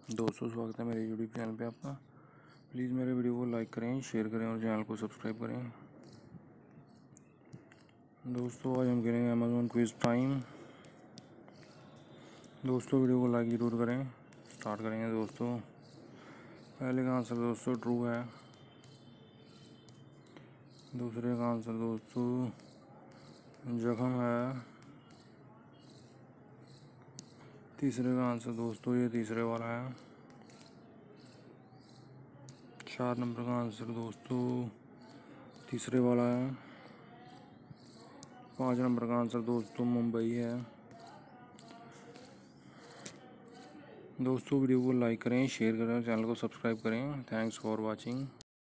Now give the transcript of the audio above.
दोस्तों स्वागत है मेरे यूट्यूब चैनल पे आपका। प्लीज़ मेरे वीडियो को लाइक करें, शेयर करें और चैनल को सब्सक्राइब करें। दोस्तों आज हम करेंगे अमेज़ॉन क्विज टाइम। दोस्तों वीडियो को लाइक ज़रूर करें। स्टार्ट करेंगे दोस्तों। पहले का आंसर दोस्तों ट्रू है। दूसरे का आंसर दोस्तों जख्म है। तीसरे का आंसर दोस्तों ये तीसरे वाला है। 4 नंबर का आंसर दोस्तों तीसरे वाला है। 5 नंबर का आंसर दोस्तों मुंबई है। दोस्तों वीडियो को लाइक करें, शेयर करें, चैनल को सब्सक्राइब करें। Thanks for watching.